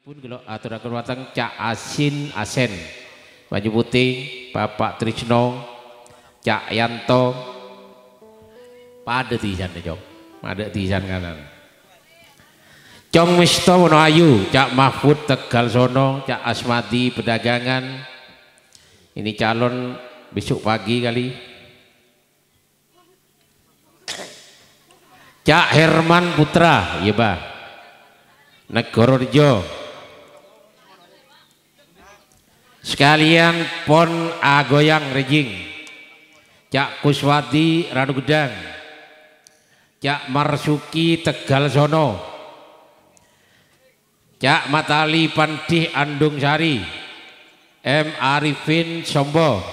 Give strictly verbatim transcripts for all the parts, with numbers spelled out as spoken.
Pun kalau aturaken wateng Cak Asin Asen Banyu Putih, Bapak Trisno, Cak Yanto, pada tisan Jong, pada tisan kanan. Cong Misto Wonoayu, Cak Mahfud Tegal Sono, Cak Asmadi Pedagangan. Ini calon besok pagi kali. Cak Herman Putra, iya bah. Negororejo. Sekalian pon agoyang rejing. Cak Kuswati Ranu Gedang, Cak Marsuki Tegal Sono, Cak Matali Pandih Andung Sari, M Arifin Sombo.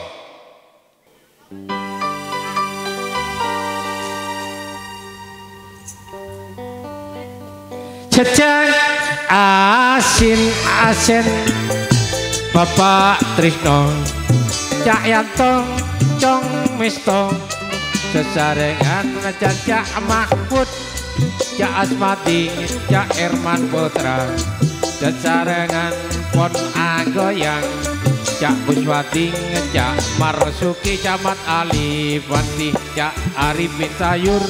Jejak Asin Asen Bapak Trisno, Cak Yanto, Cong Misto, sesarengan Cak Mahfud, Cak Asmadi, Cak Herman Putra, sesarengan pon agoyang, Cak Buswati, Cak Marsuki, Camat Ali Pandi, Cak Arifin Sayur.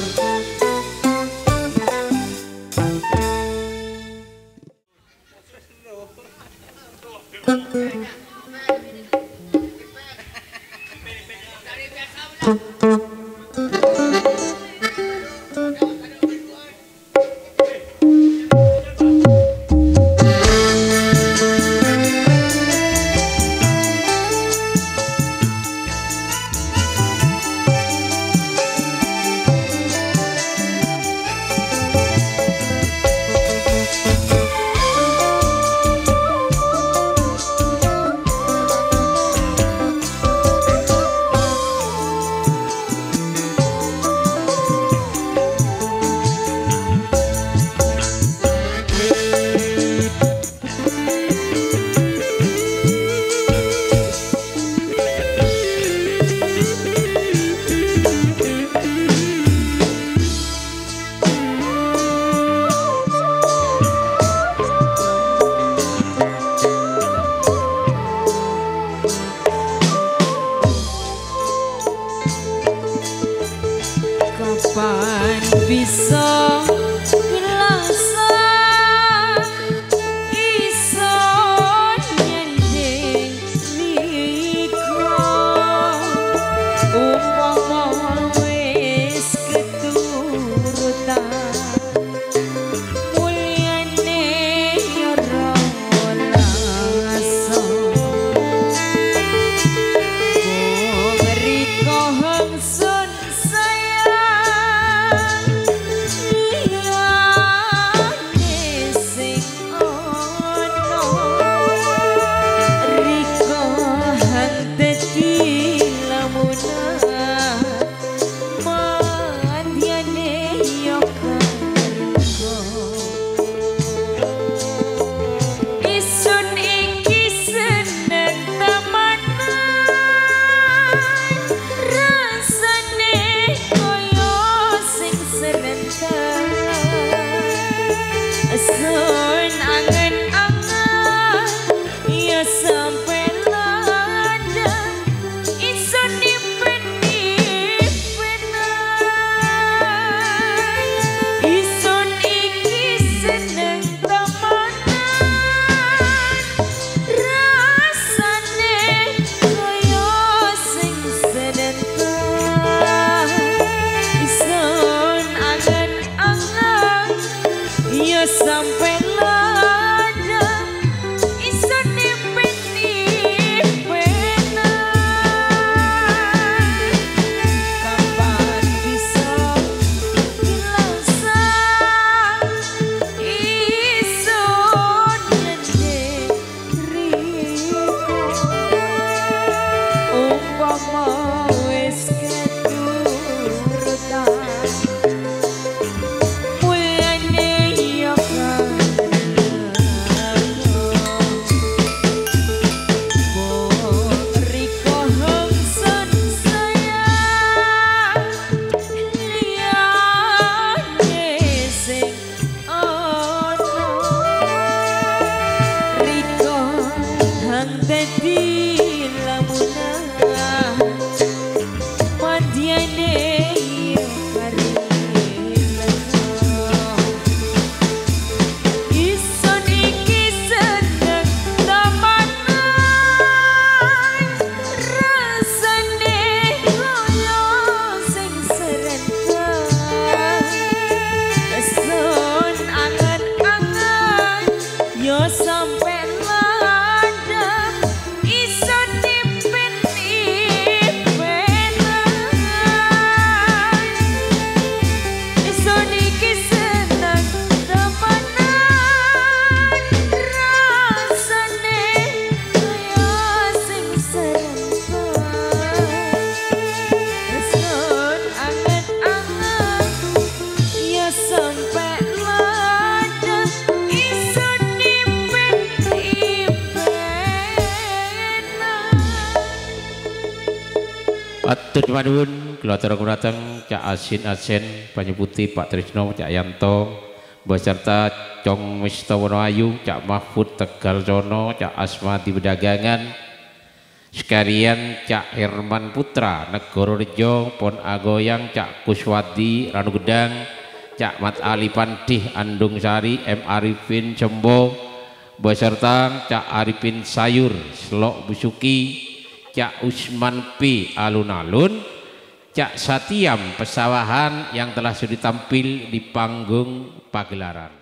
Atur madun, kula aturake dhateng Cak Asin Asen, Banyu Putih, Pak Trisno, Cak Yanto, beserta Cong Mistawono Ayu, Cak Mahfud Tegal Sono, Cak Asmati Pedagangan, sekalian Cak Herman Putra, Negoro Rejo, Pon Agoyang, Cak Kuswadi, Ranu Gedang, Cak Mat Ali Pandih, Andung Sari, M Arifin Jembo, beserta Cak Arifin Sayur, Selok Busuki, Cak Usman P alun-alun, Cak Satiam Pesawahan yang telah sudah tampil di panggung pagelaran.